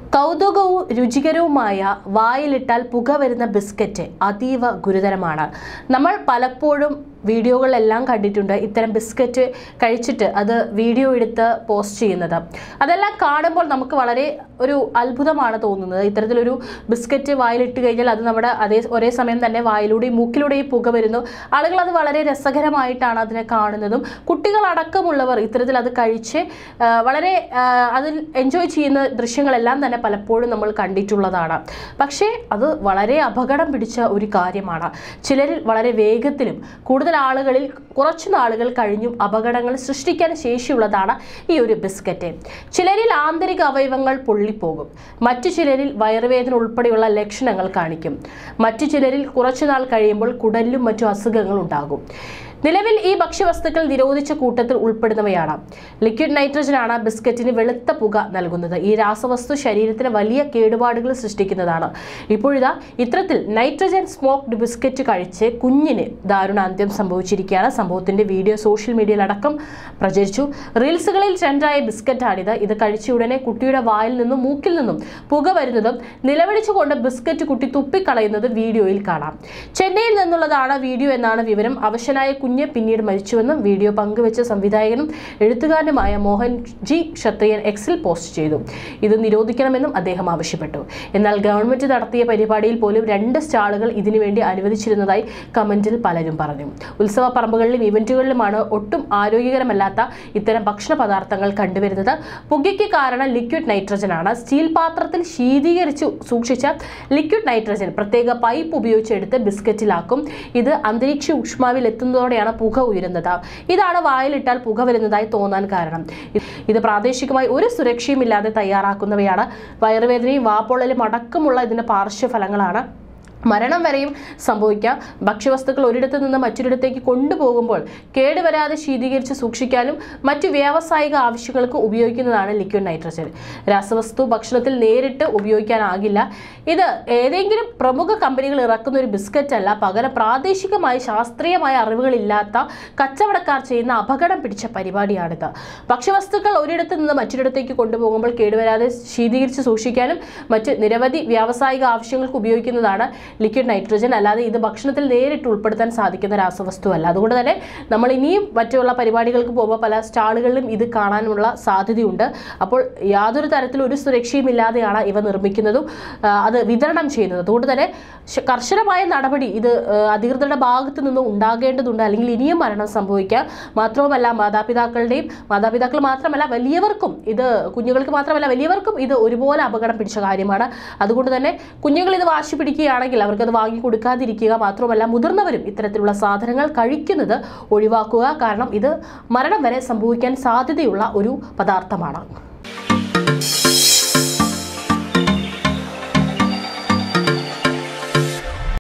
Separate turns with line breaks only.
കൗതുകവും രുചികരവുമായ വായിലിട്ടാൽ പുക വരുന്ന ബിസ്ക്കറ്റ് അതീവ ഗുരുതരമാണ്. നമ്മൾ പലപ്പോഴും വീഡിയോകളെല്ലാം കണ്ടിട്ടുണ്ട് ഇത്തരം ബിസ്ക്കറ്റ് കഴിച്ചിട്ട് അത് വീഡിയോ എടുത്ത് പോസ്റ്റ് ചെയ്യുന്നത്. അതെല്ലാം കാണുമ്പോൾ നമുക്ക് വളരെ ഒരു അത്ഭുതമാണ് തോന്നുന്നത്. ഇത്തരത്തിലൊരു ബിസ്ക്കറ്റ് വായിലിട്ട് കഴിഞ്ഞാൽ അത് നമ്മുടെ ഒരേ സമയം തന്നെ വായിലൂടെയും മൂക്കിലൂടെയും പുക വരുന്നു. ആളുകൾ അത് വളരെ രസകരമായിട്ടാണ് അതിനെ കാണുന്നതും. കുട്ടികളടക്കമുള്ളവർ ഇത്തരത്തിൽ അത് കഴിച്ച് വളരെ അതിൽ എൻജോയ് ചെയ്യുന്ന ദൃശ്യങ്ങളെല്ലാം തന്നെ പലപ്പോഴും നമ്മൾ കണ്ടിട്ടുള്ളതാണ്. പക്ഷേ അത് വളരെ അപകടം പിടിച്ച ഒരു കാര്യമാണ്. ചിലരിൽ വളരെ വേഗത്തിലും കൂടുതൽ ആളുകളിൽ കുറച്ചു നാളുകൾ കഴിഞ്ഞും അപകടങ്ങൾ സൃഷ്ടിക്കാൻ ശേഷിയുള്ളതാണ് ഈ ഒരു ബിസ്ക്കറ്റ്. ചിലരിൽ ആന്തരിക അവയവങ്ങൾ പൊള്ളിപ്പോകും. മറ്റു ചിലരിൽ വയറുവേദന ഉൾപ്പെടെയുള്ള ലക്ഷണങ്ങൾ കാണിക്കും. മറ്റു ചിലരിൽ കുറച്ചുനാൾ കഴിയുമ്പോൾ കുടലിലും മറ്റു അസുഖങ്ങൾ ഉണ്ടാകും. നിലവിൽ ഈ ഭക്ഷ്യവസ്തുക്കൾ നിരോധിച്ച കൂട്ടത്തിൽ ഉൾപ്പെടുന്നവയാണ്. ലിക്വിഡ് നൈട്രജനാണ് ബിസ്ക്കറ്റിന് വെളുത്ത പുക നൽകുന്നത്. ഈ രാസവസ്തു ശരീരത്തിന് വലിയ കേടുപാടുകൾ സൃഷ്ടിക്കുന്നതാണ്. ഇപ്പോഴിതാ ഇത്തരത്തിൽ നൈട്രജൻ സ്മോക്ഡ് ബിസ്ക്കറ്റ് കഴിച്ച് കുഞ്ഞിന് ദാരുണാന്ത്യം സംഭവിച്ചിരിക്കുകയാണ്. സംഭവത്തിന്റെ വീഡിയോ സോഷ്യൽ മീഡിയയിലടക്കം പ്രചരിച്ചു. റീൽസുകളിൽ ട്രെൻഡായ ബിസ്ക്കറ്റാണിത്. ഇത് കഴിച്ച ഉടനെ കുട്ടിയുടെ വായിൽ നിന്നും മൂക്കിൽ നിന്നും പുക വരുന്നതും നിലവിളിച്ചുകൊണ്ട് ബിസ്ക്കറ്റ് കുട്ടി തുപ്പിക്കളയുന്നത് വീഡിയോയിൽ കാണാം. ചെന്നൈയിൽ നിന്നുള്ളതാണ് വീഡിയോ എന്നാണ് വിവരം. അവശനായ കുഞ്ഞ് പിന്നീട് മരിച്ചുവെന്നും വീഡിയോ പങ്കുവെച്ച സംവിധായകനും എഴുത്തുകാരനുമായ മോഹൻ ജി ക്ഷത്രിയൻ എക്സിൽ പോസ്റ്റ് ചെയ്തു. ഇത് നിരോധിക്കണമെന്നും അദ്ദേഹം ആവശ്യപ്പെട്ടു. എന്നാൽ ഗവൺമെന്റ് നടത്തിയ പരിപാടിയിൽ പോലും 2 സ്റ്റാളുകൾ ഇതിനുവേണ്ടി അനുവദിച്ചിരുന്നതായി കമന്റിൽ പലരും പറഞ്ഞു. ഉത്സവ പറമ്പുകളിലും ഇവന്റുകളിലുമാണ് ഒട്ടും ആരോഗ്യകരമല്ലാത്ത ഇത്തരം ഭക്ഷണ പദാർത്ഥങ്ങൾ കണ്ടുവരുന്നത്. പുകയ്ക്ക് കാരണം ലിക്വിഡ് നൈട്രജൻ ആണ്. സ്റ്റീൽ പാത്രത്തിൽ ശീതീകരിച്ചു സൂക്ഷിച്ച ലിക്വിഡ് നൈട്രജൻ പ്രത്യേക പൈപ്പ് ഉപയോഗിച്ച് എടുത്ത് ബിസ്ക്കറ്റിലാക്കും. ഇത് അന്തരീക്ഷ ഊഷ്മാവിൽ എത്തുന്നതോടെ പുക ഉയരുന്നത്. ഇതാണ് വായിലിട്ടാൽ പുക വരുന്നതായി തോന്നാൻ കാരണം. ഇത് പ്രാദേശികമായി ഒരു സുരക്ഷയുമില്ലാതെ തയ്യാറാക്കുന്നവയാണ്. വയറുവേദനയും വാപ്പൊള്ളലും അടക്കമുള്ള ഇതിന്റെ പാർശ്വഫലങ്ങളാണ്. മരണം വരെയും സംഭവിക്കാം. ഭക്ഷ്യവസ്തുക്കൾ ഒരിടത്ത് നിന്ന് മറ്റൊരിടത്തേക്ക് കൊണ്ടുപോകുമ്പോൾ കേടുവരാതെ ശീതീകരിച്ച് സൂക്ഷിക്കാനും മറ്റു വ്യാവസായിക ആവശ്യങ്ങൾക്ക് ഉപയോഗിക്കുന്നതാണ് ലിക്വിഡ് നൈട്രജൻ. രാസവസ്തു ഭക്ഷണത്തിൽ നേരിട്ട് ഉപയോഗിക്കാനാകില്ല. ഇത് ഏതെങ്കിലും പ്രമുഖ കമ്പനികൾ ഇറക്കുന്ന ഒരു ബിസ്ക്കറ്റ് അല്ല. പകരം പ്രാദേശികമായി ശാസ്ത്രീയമായ അറിവുകളില്ലാത്ത കച്ചവടക്കാർ ചെയ്യുന്ന അപകടം പിടിച്ച പരിപാടിയാണിത്. ഭക്ഷ്യവസ്തുക്കൾ ഒരിടത്ത് നിന്ന് മറ്റൊരിടത്തേക്ക് കൊണ്ടുപോകുമ്പോൾ കേടുവരാതെ ശീതീകരിച്ച് സൂക്ഷിക്കാനും മറ്റ് നിരവധി വ്യാവസായിക ആവശ്യങ്ങൾക്ക് ഉപയോഗിക്കുന്നതാണ് ലിക്വിഡ് നൈട്രജൻ. അല്ലാതെ ഇത് ഭക്ഷണത്തിൽ നേരിട്ട് ഉൾപ്പെടുത്താൻ സാധിക്കുന്ന രാസവസ്തു അല്ല. അതുകൊണ്ട് തന്നെ നമ്മൾ ഇനിയും മറ്റുള്ള പരിപാടികൾക്ക് പോകുമ്പോൾ പല സ്റ്റാളുകളിലും ഇത് കാണാനുള്ള സാധ്യതയുണ്ട്. അപ്പോൾ യാതൊരു തരത്തിലും ഒരു സുരക്ഷയും ഇല്ലാതെയാണ് ഇവ നിർമ്മിക്കുന്നതും അത് വിതരണം ചെയ്യുന്നത്. അതുകൊണ്ട് തന്നെ കർശനമായ നടപടി ഇത് അധികൃതരുടെ ഭാഗത്തു നിന്നും ഉണ്ടാകേണ്ടതുണ്ട്. അല്ലെങ്കിൽ ഇനിയും മരണം സംഭവിക്കാം. മാത്രവുമല്ല മാതാപിതാക്കൾ മാത്രമല്ല വലിയവർക്കും ഇത് കുഞ്ഞുങ്ങൾക്ക് മാത്രമല്ല വലിയവർക്കും ഇത് ഒരുപോലെ അപകടം പിടിച്ച കാര്യമാണ്. അതുകൊണ്ട് തന്നെ കുഞ്ഞുങ്ങൾ ഇത് വാശി പിടിക്കുകയാണെങ്കിൽ അവർക്കത് വാങ്ങി കൊടുക്കാതിരിക്കുക. മാത്രമല്ല മുതിർന്നവരും ഇത്തരത്തിലുള്ള സാധനങ്ങൾ കഴിക്കുന്നത് ഒഴിവാക്കുക. കാരണം ഇത് മരണം വരെ സംഭവിക്കാൻ സാധ്യതയുള്ള ഒരു പദാർത്ഥമാണ്.